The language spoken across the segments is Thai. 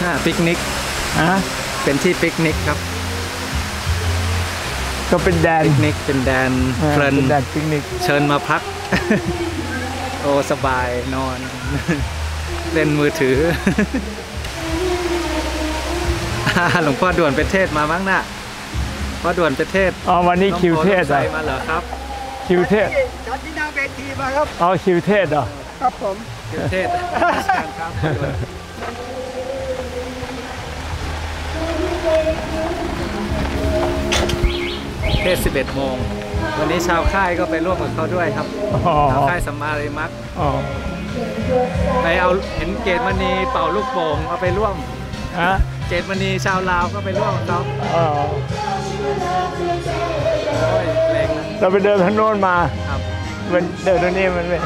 ปิกนิกเป็นที่ปิกนิกครับก็เป็นแดนปิกนิกเป็นแดนเพลินแดนปิกนิกเชิญมาพักโอ้สบายนอนเล่นมือถือหลวงพ่อด่วนไปเทศมามั้งน่ะพ่อด่วนไปเทศวันนี้คิวเทศมาเหรอครับคิวเทศจัดที่หน้าเวทีมาครับคิวเทศเหรอครับผมคิวเทศครับเทศ11 โมงวันนี้ชาวค่ายก็ไปร่วมกับเขาด้วยครับชาวค่ายสัมมาริมักไปเอาเห็นเกตมณีเป่าลูกโป่งเอาไปร่วมเกตมณีชาวลาวก็ไปร่วมกับเขาเราไปเดินทางโน้นมามันเดินตรงนี้มันเลย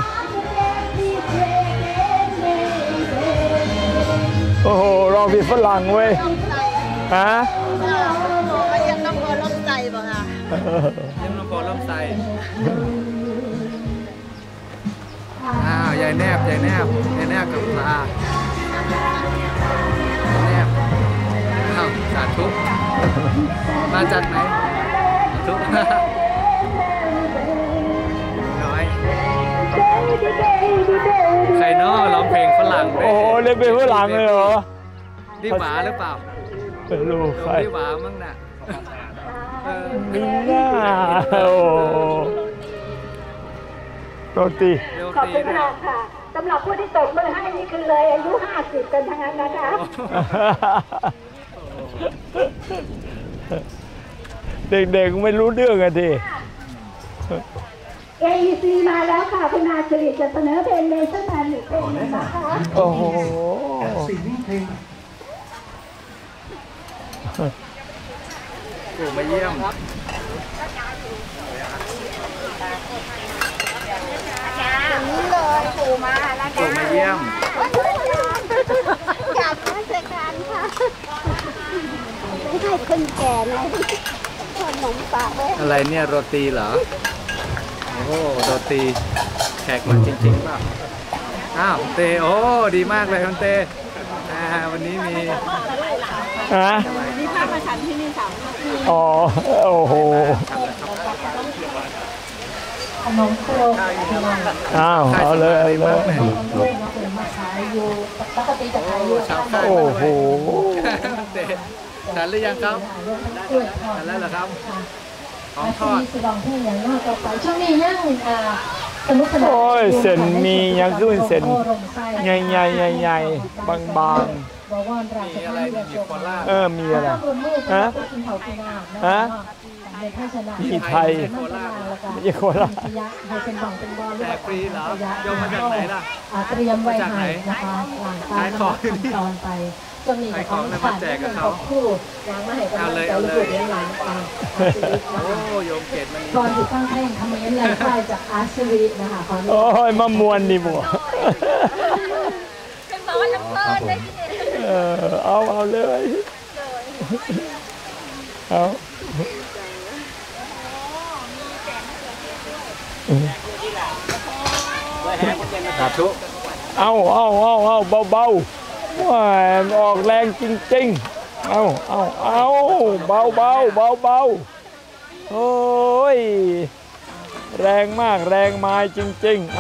โอ้โหรอพี่ฝรั่งเว้ยยังต้องพอล้มใจบ่ค่ะยังต้องพอล้มใจยายแนบกับตาแนบสาธุมาจากไหนสาธุน้อยใครน้อร้องเพลงฝรั่งโอ้โหเล่นเพลงฝรั่งเลยเหรอดิหวาหรือเปล่าเป็นลูกใครดิหวามั้งน่ะมีหน้าโอ้โรตีขอบคุณค่ะสำหรับผู้ที่ตกมือให้นี่คือเลยอายุ50กันทั้งนั้นนะคะเด็กๆไม่รู้เรื่องกันดิ AEC มาแล้วค่ะคุณอาสิริจะเสนอเพลงเนชั่นแนลหนึ่งเพลงนะคะโอ้โหปู่มาเยี่ยมนี่เลยปู่มาแล้วปู่มาเยี่ยมอยากมาเจอกันค่ะไม่ให้คนแก่เลยขนมปากเลยอะไรเนี่ยโรตีเหรอโอ้โรตีแขกมาจริงๆป่ะเตโอ้ดีมากเลยคุณเตวันนี้มีภาพมาฉันที่นี่3 นาทีโอ้โหขนมโครกเอาเลยโอ้โหทานหรือยังครับทานแล้วเหรอครับของทอดช่วงนี้ยังโอ้ยเส้นมียังขึ้นเส้นใหญ่บางมีอะไรมีโคราชมีอะไรมีไทยมีโคราชแต่ฟรีเหรอยกมาจากไหนล่ะเตรียมไว้ให้นะคะหลังการตอนไปจะมีของผ่านเขาคู่ยังไม่ให้กำลังใจลูกหลานกันโอ้โยมเกตมันก่อนที่ตั้งเพลงคอมเมนต์ไลฟ์ไฟจากอาร์ซีนะค่ะโอ้ยมามวนดิบัวเป็นบอกว่าน้ำเพลินได้ที่ไหนเอาเลยเอาสาธุเอาเบาๆว่าออกแรงจริงๆเอาเบาโอ้ยแรงมากแรงมาจริงๆ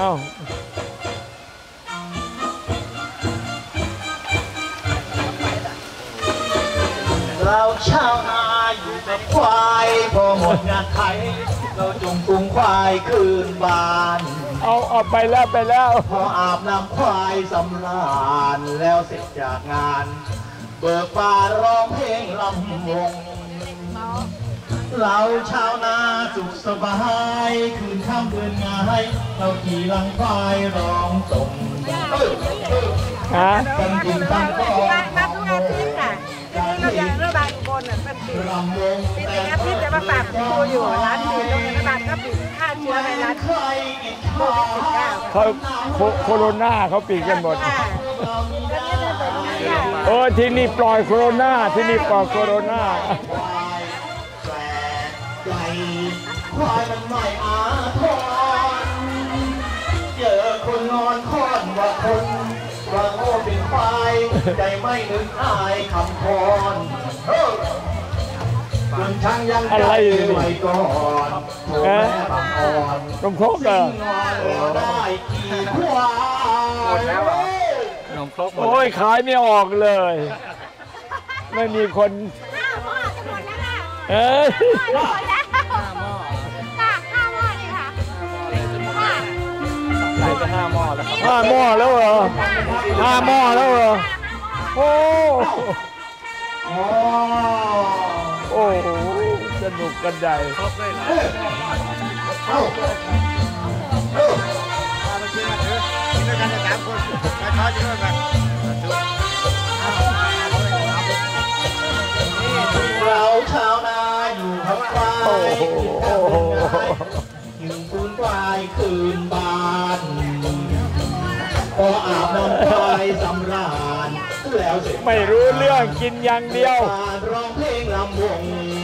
เราชาวนาอยู่กับควายพอหมดงานไถเราจงกุงควายคืนบ้านเอาไปแล้วพออาบน้ำควายสำราญแล้วเสร็จจากงานเบิกฟ้าร้องเพลงลำวงเราชาวนาสุขสบายคืนข้ามเดือนง่ายเราขี่ลังควายร้องส่งกันกินกันก็มาทุกอาทิตย์ค่ะที่นี่เราอย่างระบายอุบลเป็นปิดอาทิตย์จะมาฝากครูอยู่ร้านปิดโรงพยาบาลก็ปิดฆ่าเชื้อไวรัสโควิด19 เขาโคโรนาเขาปิดกันหมดที่นี่ปล่อยโคโรนาที่นี่ปล่อยโคโรนาควายมันไม่อาทรเจอคนนอนค้อนว่าคนว่าโง่เป็นควายใจไม่นึกอายคำพรจนช่างยังใจไว้ก่อนโทรแม่บางอ่อนนมครกอ่ะได้กี่ควายนมครกหมดโอ้ยขายไม่ออกเลย ไม่มีคนห้าหม้อจะหมดแล้วค่ะเอ้ยหมดแล้วค่ะห้าหม้อนี่ค่ะค่ะใส่ไป5 หม้อแล้วครับ 5 หม้อแล้วเหรอ5 หม้อแล้วเหรอโอ้อ๋อโอ้โหสนุกกันใหญ่ครบเลยเหรอเอ้ากินด้วยกัน3 คนไปทอดกินด้วยกันเราชาวนาอยู่กับควายโอ้โหโอ้โหหิวคูนควายคืนบ้านก็อาบน้ำควายสำราญแล้วเสร็จไม่รู้เรื่องกินอย่างเดียวการร้องเพลงลำวง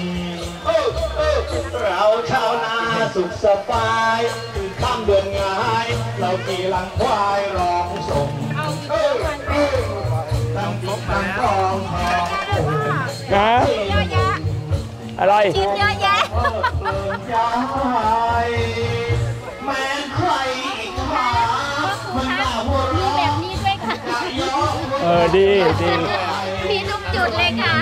เราชาวนาสุขสบายคือข้ามเดือนงายเราขี่หลังควายร้องส่งตั้งติ๊กตั้งกองทองนะเยอะแยะอะไรกินเยอะแยะเปิดใจแม้ใครอีกขามันน่าหัวมีเราะแบบนี้ด้วยค่ะดีดีมีทุกจุดเลยค่ะ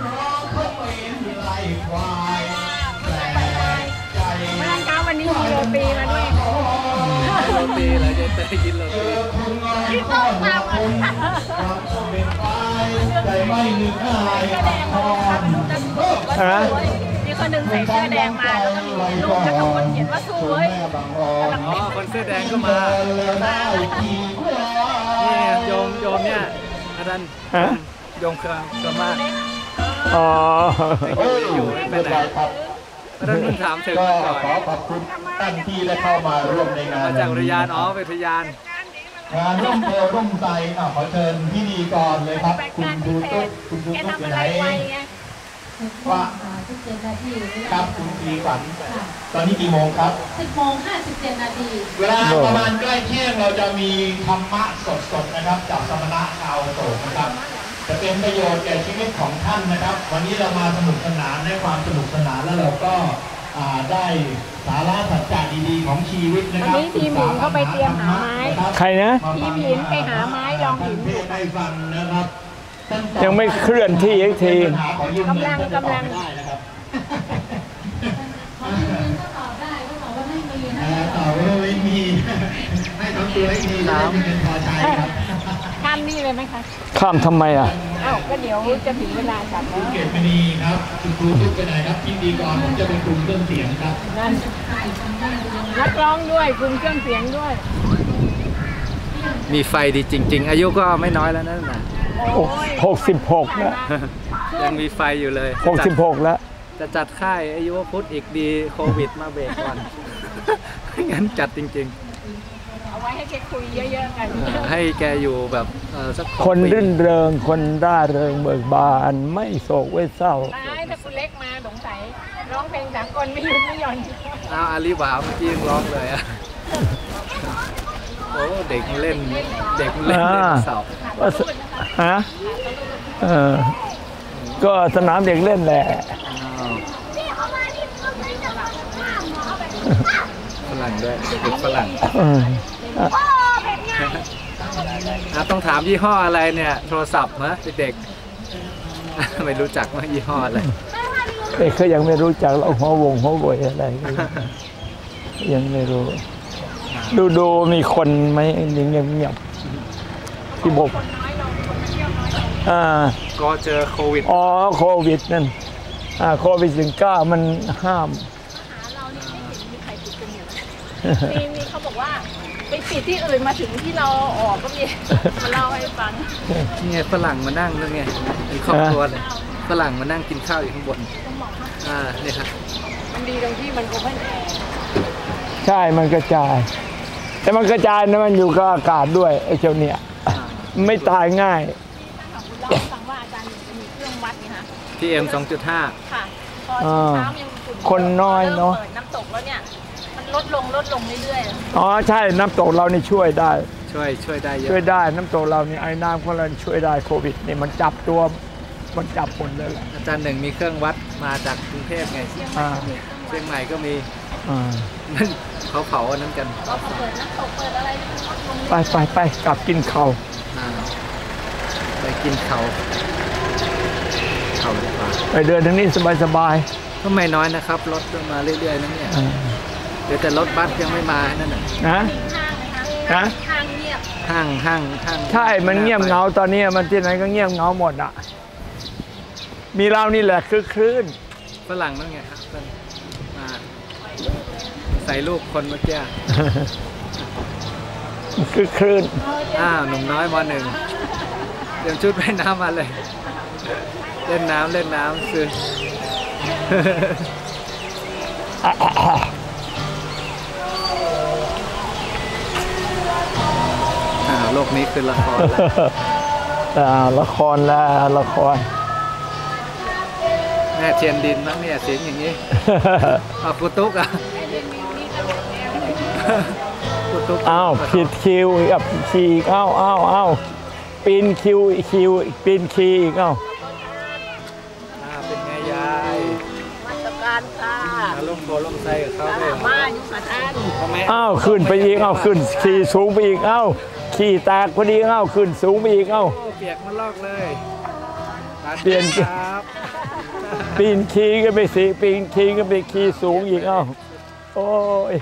วันนี้มีโรตีมาด้วยโรตีเหรอยายเตยกินโรตีที่ต้มมาหมดใจไม่นึกอายเสื้อแดงมาค่ะฮะมีคนหนึ่งใส่เสื้อแดงมาแล้วก็มีรูปแล้วก็คนเขียนว่าสู้เว้ยอ๋อคนเสื้อแดงก็มา นี่โยมเนี่ยอาจารย์ฮะโยมเครือมากอ๋ออยู่ไม่ไปไหนอาจารย์เพิ่งถามถึงก็มันก่อนขอขอบคุณท่านที่ได้เข้ามาร่วมในงานมาจากอุทยานอ๋อเป็นอุทยานงานร่วมเทร่วมใจขอเชิญพี่ดีก่อนเลยครับ คุณดูตุ๊กคุณดูแกตุ๊กอยู่ทำอะไหนไรไวไงว่าครับคุณดีฝันตอนนี้กี่โมงครับ 10 โมง 57 นาทีเวลาประมาณใกล้เที่ยงเราจะมีธรรมะสดๆนะครับจากสมณะชาวโศกนะครับ จะเป็นประโยชน์แก่ชีวิตของท่านนะครับ วันนี้เรามาสนุกสนานได้ความสนุกสนานแล้วเราก็ได้สาระสัจจะดีๆของชีวิตนะครับวันนี้ทีมหญิงเข้าไปเตรียมหาไม้ใครนะทีมหินไปหาไม้ลองหินเทศให้ฟังนะครับยังไม่เคลื่อนที่อีกทีกำลังได้นะครับขอยืนยันก็ตอบได้ก็ตอบว่าไม่มีนะตอบว่าไม่มีให้ทำตัวให้ดีจะได้มีเงินพอใช้ครับข้ามนี่เลยไหมคะข้ามทำไมอ่ะอ้าวก็เดี๋ยวจะถึงเวลาจับคุแล้ณวเกตมณีครับคุณครูทุกไปไหนครับพิธีกรผมจะเป็นครูเครื่องเสียงครับนั่นนักร้องด้วยกลุ่มเครื่องเสียงด้วยมีไฟดีจริง ๆ อายุก็ไม่น้อยแล้วนั่นน่ะ 66นะยังมีไฟอยู่เลย 66แล้วจะจัดค่ายอายุพุทธอีกดีโควิดมาเบรกก่อน ไม่งั้นจัดจริงเอาไว้ให้แกคุยเยอะๆกันๆ ให้แกอยู่แบบสักคนปีรื่นเริง คนร่าเริงเบิกบาน ไม่โศกไม่เศร้าตายถ้าคุณเล็กมาสงสัยร้องเพลงสากลไม่หยุดไม่หย่อนเอาอาลีบาวเมื่อกี้ยังร้องเลยอะโอ้เด็กเล่นเด็กเล่นเล่นเสาว่าสฮะก็สนามเด็กเล่นแหละอ้าวฝรั่งด้วยเด็กฝรั่ง ต้องถามยี่ห้ออะไรเนี่ย โทรศัพท์นะเด็กๆ ไม่รู้จักว่ายี่ห้ออะไรเด็กเขายังไม่รู้จักเราหัววงหัวบวยอะไร ยังไม่รู้ ดูมีคนไหมเงียบๆที่บอกก็เจอโควิดอ๋อโควิดนั่นโควิด19มันห้ามมีเขาบอกว่าไปปิดที่อื่นมาถึงที่เราออกก็มีมาเล่าให้ฟังนี่ไงฝรั่งมานั่งนั่นไงมีครอบครัวเลยฝรั่งมานั่งกินข้าวอยู่ข้างบนนี่ครับมันดีตรงที่มันโอเพ่นแอร์ใช่มันกระจาย แต่มันกระจายนะมันอยู่กับอากาศด้วยไอ้เจ้าเนี่ยไม่ตายง่ายคุณเล่าให้ฟังว่าอาจารย์มีเครื่องวัดนี่ฮะ PM 2.5 ค่ะพอเช้ายังฝุ่นคนน้อยเนาะเปิดน้ำตกแล้วเนี่ยมันลดลงเรื่อยๆอ๋อใช่น้ำตกเรานี่ช่วยได้ช่วยได้เยอะช่วยได้น้ำตกเรานี่ไอ้น้ำของเราช่วยได้โควิดนี่มันจับตัวมันจับผลเลยแหละอาจารย์หนึ่งมีเครื่องวัดมาจากกรุงเทพไงอ่าเชียงใหม่ก็มีอ่านั่นเขาเผาอันนั้นกันก็เปิดน้ำตกเปิดอะไรไปกลับกินข้าวอ่าไปกินเขาดีกว่าไปเดินทางนี้สบายก็ไม่น้อยนะครับรถมาเรื่อยๆนั่นเนี่ยๆอ่าเดี๋ยวแต่รถบัสยังไม่มานั่นน่ะนะห้างนะคะนะห้างเงียบห้างใช่มันเงียบเหงาตอนนี้มันที่ไหนก็เงียบเหงาหมดอ่ะมีเรานี่แหละคือคลื่นฝรั่งนั่นไงครับเพิ่นมาใส่รูปคนเมื่อกี้คือคลื่นหนุ่มน้อยมหนึ่งเตรียมชุดว่ายน้ำมาเลย เล่นน้ำซื้อ โลกนี้คือละครแล้วละครแล้วละครแม่เทียนดินมั้งเนี่ยเสียงอย่างนี้เอากูตุ๊กอ่ะกูตุ๊กอ้าวผิดคิวอีกกับคีอีกอ้าวปีนคิวปีนคีอีกอ้าวเป็นไงยายมาตรการค่ะมาล่มโพล่มไส้กับเขาด้วยมาอยู่กับท่านทำไมอ้าวขึ้นไปอีกอ้าวขึ้นขี่สูงไปอีกอ้าวขี่แตกพอดีอ้าวขึ้นสูงไปอีกอ้าวโอ้เปียกมันลอกเลยเปลี่ยนครับปีนคีก็ไปสิปีนคีก็ไปขี่สูงอีกอ้าวโอ้ย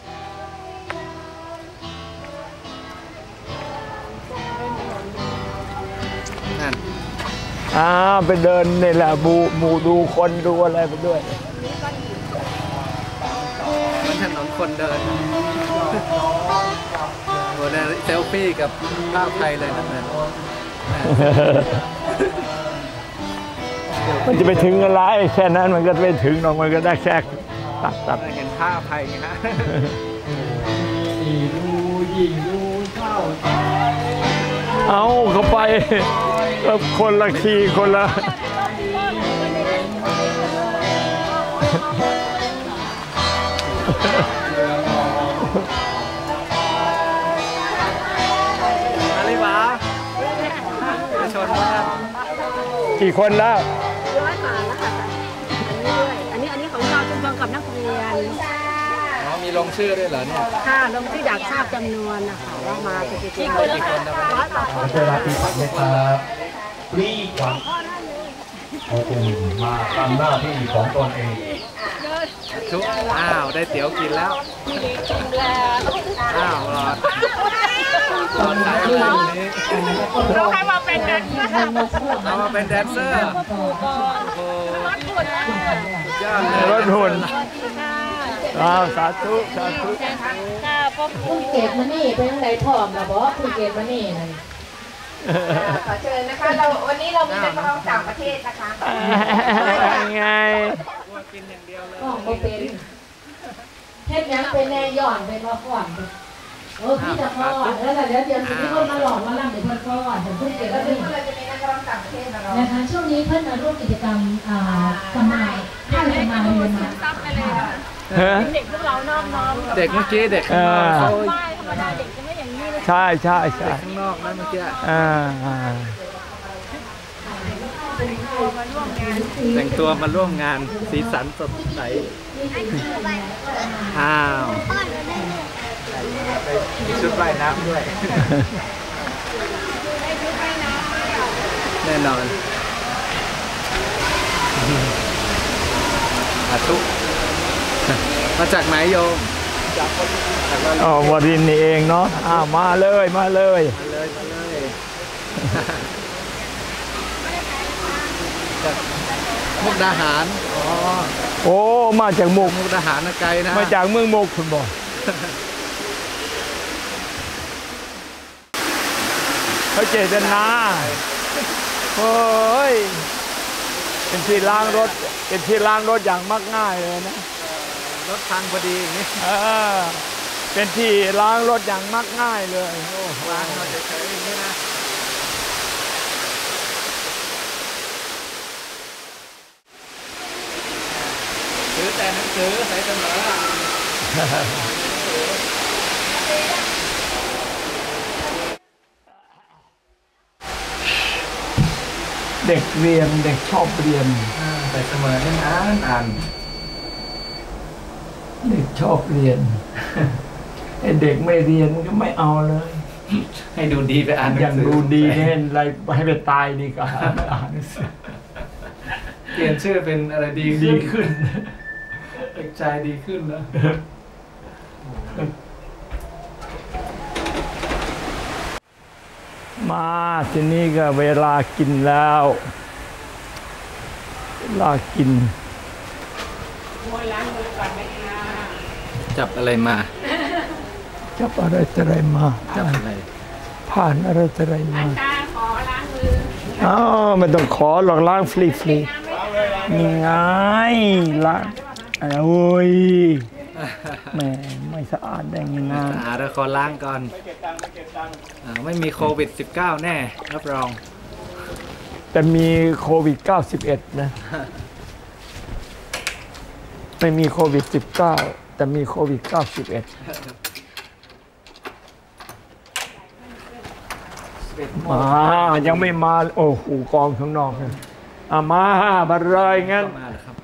นั่นไปเดินนี่แหละหมู่ดูคนดูอะไรไปด้วยมันถนนคนเดินโอ้ได้เซลฟี่กับภาพไทยเลยนั่นน่ะมันจะไปถึงอะไรแค่นั้นมันก็ไม่ถึงหรอกมันก็ได้แค่ตัดเห็นภาพไทยไงฮะเอาเข้าไปก็คนละคีย์คนละอะไรวะไปชนมันกี่คนแล้วร้อยกว่าแล้วค่ะอันนี้ของเราจำนวนกับนักเรียนอ๋อมีลงชื่อด้วยเหรอเนี่ยค่ะลงที่อยากทราบจำนวนนะคะว่ามาเป็นกี่คนกี่คนนะร้อยกว่าคนได้รับที่ปักเมตตาปรีกว่าเขาจึงมาทำหน้าที่ของตนเองทุกได้เตี๋ยวกินแล้วรอดไหนวันนี้เราให้มาเป็นแดนเซอร์เอามาเป็นแดนเซอร์โอ้โหยอดเลยรถหุ่นสาธุค่ะพ่อภูเก็ตมานี่เป็นยังไงพร้อมนะบอกภูเก็ตมานี่นั่นขอเชิญนะคะวันนี้เรามีนักร้องต่างประเทศนะคะไงกินอย่างเดียวเลยก็บ่เป็นเฮ็ดหยังเป็นแน่ย่อนเป็นว่าก่อนพี่จะพ่อแล้วเดี๋ยวมีคนมาหลอกมาล่ำเดี๋ยวเพิ่นก่อนภูเก็ตมานี่เราจะมีนักร้องต่างประเทศมาร้องนะคะช่วงนี้เพิ่นมาร่วมกิจกรรมสมัยให้สมัยเรียนมาซับไปเลยนะเด็กพวกเราน้อมเด็กเมื่อกี้เด็กข้างนอกเขาไหว้ธรรมดาเด็กจะไม่อย่างนี้เลยใช่ข้างนอกนะเมื่อกี้ แต่งตัวมาร่วมงานสีสันสดใสมีชุดว่ายน้ำด้วย แน่นอนทุกมาจากไหนโยมจากวรินทร์นี่เองเนาะมาเลยมาเลยจากมุกดาหารโอ้มาจากมุกดาหารนะไกลนะมาจากเมืองมุกคุณบอกเขาเจตนาเฮ้ยเป็นที่ล้างรถอย่างมักง่ายเลยนะรถพังพอดีอย่างนี้เป็นที่ล้างรถอย่างมักง่ายเลยล้างเราจะใช้อย่างนี้นะถือแต่หนังสือใส่เสมอเด็กเรียนเด็กชอบเรียนแต่เสมอเล่นอ่านเด็กชอบเรียน ไอ้เด็กไม่เรียนก็ไม่เอาเลยให้ดูดีไปอ่านหนัอย่างสืดูดีเล่นอะไรให้ไปตายดีกว่าอ่านหนังสือเปลี่ยนชื่อเป็นอะไรดีดีขึ้นเด็กชายดีขึ้นนะมาทีนี้ก็เวลากินแล้วเวลากินจับอะไรมาจับอะไรต่ออะไรมาจับอะไรผ่านอะไรต่ออะไรมาตาขอล้างมืออ้าวไม่ต้องขอหรอกล้างฟรีๆนี่ไงล้างโอ้ยแหมไม่สะอาดได้ยังไงสะอาดแล้วขอล้างก่อนไม่มีโควิด -19 แน่รับรองแต่มีโควิด 91 นะ ไม่มีโควิด 19 แต่มีโควิด 91ยังไม่มา โอ้โหกองข้างนอกเลยมาเลยงั้นมาแล้วครับ